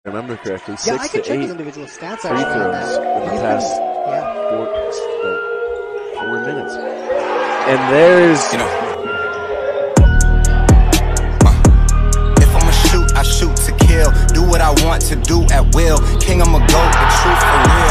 remember correctly, Yeah, 6 I can to check 8 his individual stats free actually. throws in the past 4 minutes. And there's, if I'ma shoot, I shoot to kill. Do what I want to do at will. King, I'ma go, the truth for real.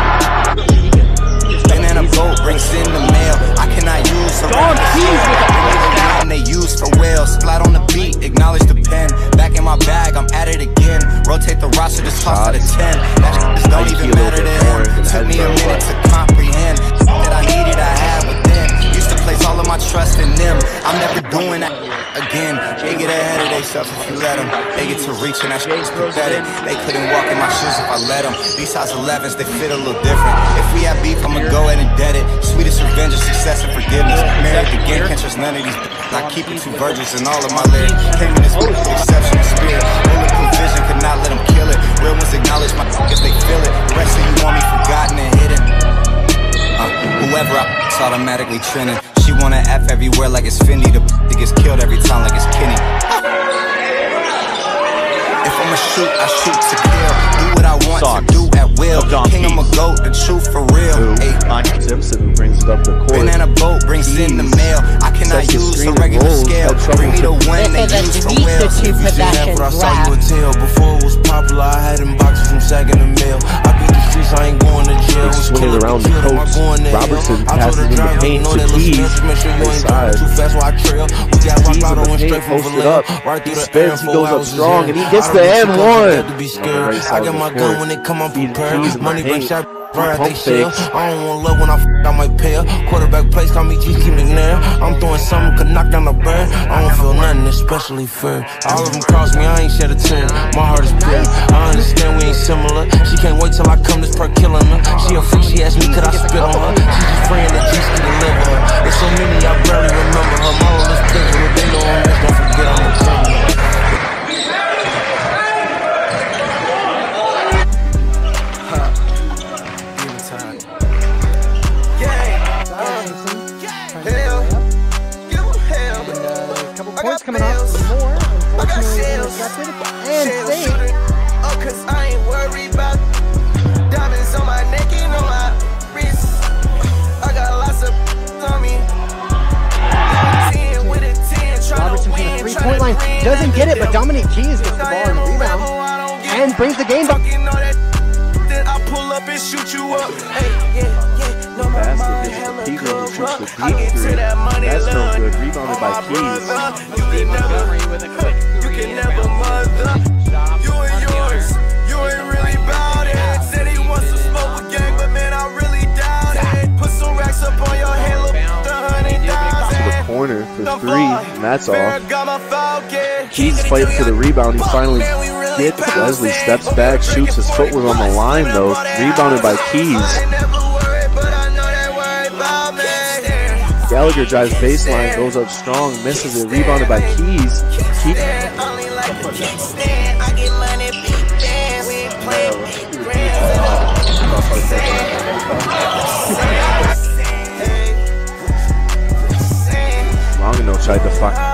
Been in a boat, brings in the mail. I cannot use a and they use for whales. Splat on the beat, acknowledge the pen. Back in my bag, I'm at it again. Rotate the roster, just toss out of 10. That just don't even matter to him. Took me a minute to comprehend that I needed, I had within. Used to place all of my trust in them. I'm never doing that again. They get ahead of themselves if you let them. They get to reaching, that shit's pathetic. They couldn't walk in my shoes if I let them. These size 11s, they fit a little different. If we have beef, I'ma go ahead and dead it. Sweetest revenge is success and forgiveness. Married the game, can't trust none of these. I keep it 2 virgins in all of my lyrics. Came in this with exceptional spirit. Bulletproof vision, could not let them kill it. Real ones acknowledge my if they feel it. The rest of you want me forgotten and hidden. Whoever it's automatically trending. She wanna F everywhere like it's Fendi. The gets killed every time like it's Kenny. If I'ma shoot, I shoot to kill. Do what I want to do at will. King, I'ma go, the truth for real. Simpson who brings it up the court. Banana boat brings in the mail. I cannot use a regular scale. Bring me the one they use for whales. Never I saw you a tail. Before it was popular, I had them boxes from Sagging the Mail. I beat the streets, I ain't going to jail. Swinging around the coast. Robertson passes in the paint to Gee. Inside. Too fast while I trail. We got Gee's in the paint, posted up. He spins, he goes up strong, and he gets the N1. I get my gun when they come on prepared. Money bring shot. They shell. I don't want love when I might pay her. Quarterback place, call me G-Eazy McNair. I'm throwing something, could knock down the bird. I don't feel nothing especially fair. All of them cross me, I ain't shed a tear. My heart is pure. I understand we ain't similar. She can't wait till I come this per killing her. She a freak, she asked me could I spit on her. She just praying that G's can deliver her. There's so many I barely remember her. Moral is bigger, they know I'm rich, don't forget I'm a criminal. Points coming off for more. Unfortunately, intercepted and saved. Oh, cause I ain't worried about diamonds on my neck and on my wrist. I got lots of on me. 10 with a 10, Robertson from the 3-point line doesn't get it, but Dominique gets the ball and the rebound and brings the game back. I pull up and shoot you up. Hey, yeah, no, my mind hella cover. I get to that money. That's no good. Rebounded by Keys. You can never mother. You and yours. You ain't really bout it. Said he wants to smoke a gang, but man, I really doubt it. Put some racks up on your head, look the corner for 3, and that's off. Keys fighting for the rebound. He finally gets Wesley, steps back, shoots. His foot was on the line though. Rebounded by Keys. Gallagher drives baseline, goes up strong, misses it. Rebounded by Keys. Longino tried to fight.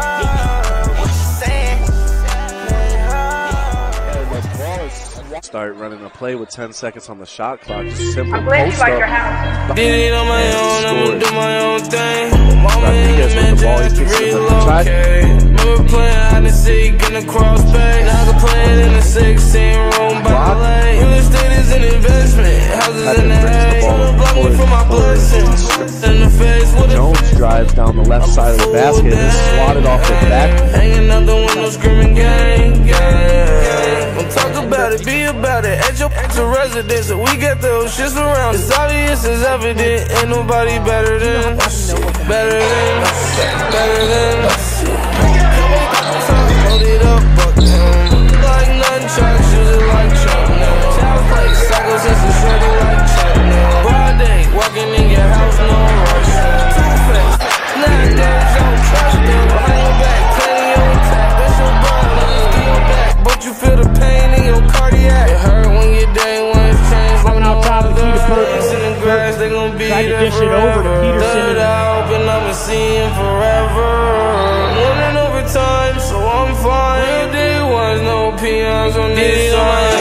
Start running a play with 10 seconds on the shot clock. Just simple post up. Did it on my own, I'ma do my own thing. Rodriguez with the ball, he kicks it up the track. Remember playing hide and seek in the cross bay. Now I play it in the 16-room by the lane. Real estate is an investment. Houses in the hay. Block me from my blessings. In the face with Jones drives down the left side of the basket and is swatted off the back. Hanging out the window screaming gang, gang. Don't talk about it, be about it. At your residence, we get those shits around. It's obvious, it's evident. Ain't nobody better than us. Better than us. Better than us. Hold it up, but like nothing, try to shoot it like Chuck. Child play, cycle since it's ready like Chuck. Broad day, walking in your house, no rush. Too fast, not that, don't trust them. Behind your back, cleaning your attack. That's your ball, let me steal your back. But you feel the pain in your cardiac. It hurt when your day one's changed. Coming out top of Key to put in the grass, they gon' be tried to dish it over to Peterson. And I'ma see him forever. Winning overtime, so I'm fine. Real day ones, no peons on this side.